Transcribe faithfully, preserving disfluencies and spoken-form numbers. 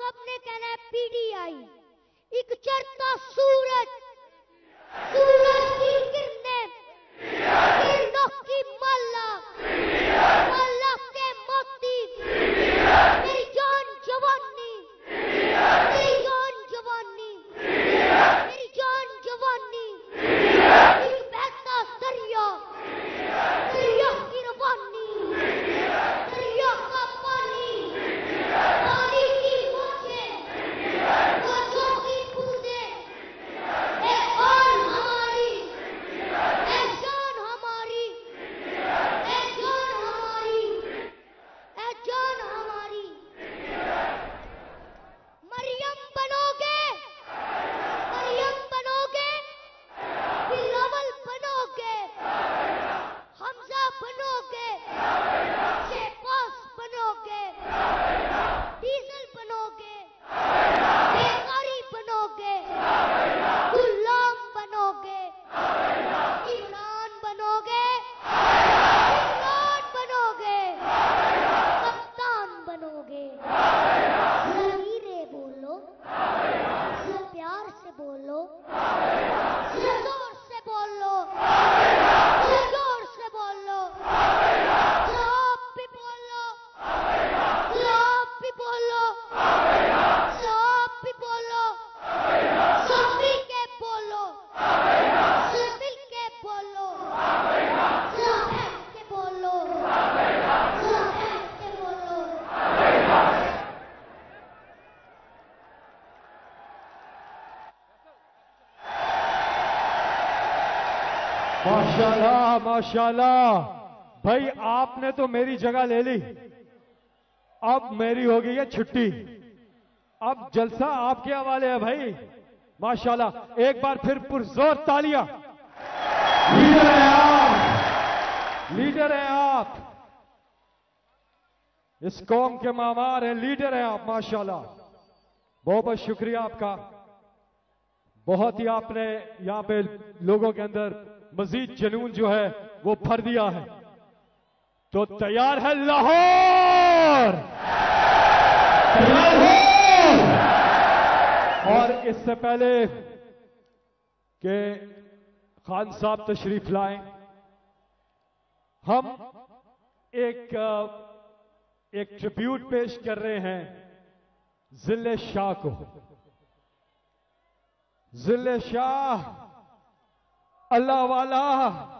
आपने कहना है पीडीआई। एक चढ़ता सूरज, सूरज की किरणें, किरणों की माला, माला के मोती, मेरी जान जवानी, मेरी जान जवानी, मेरी जान जवानी, एक बहता दरिया, दरिया की रवानी, दरिया का पानी, पानी की मौजें, मौजों की बूंदें, ए जान हमारी, ए जान हमारी, ए जान हमारी, ए जान हमारी। मरियम बनोगे, मरियम बनोगे, बिलावल बनोगे, हमजा बनोगे, शेपास बनोगे, डीजल बनोगे, बेकारी बनोगे, गुलाम बनोगे, इमरान बनोगे, इमरान बनोगे, कप्तान बनोगे। धीरे बोलो, प्यार से बोलो, जोर से बोलो, जोर से बोलो, आप भी बोलो, आप भी बोलो, आप भी बोलो, सब मिल के बोलो, सब मिल के बोलो, सब मिल के बोलो, सब मिल के बोलो। माशाल्लाह माशाल्लाह भाई, आपने तो मेरी जगह ले ली, अब मेरी हो गई है छुट्टी। अब जलसा आपके हवाले है भाई। माशाल्लाह, एक बार फिर पुरजोर तालियां। लीडर हैं आप, लीडर हैं आप, इस कौम के मामार हैं, लीडर हैं आप। माशाल्लाह, बहुत बहुत शुक्रिया आपका। बहुत ही आपने यहां पे लोगों के अंदर मजीद जुनून जो है वो भर दिया है। तो तैयार है लाहौर, तैयार हो। और इससे पहले कि खान साहब तशरीफ लाएं, हम एक एक ट्रिब्यूट पेश कर रहे हैं जिले शाह को। जिले शाह अल्लाह वाला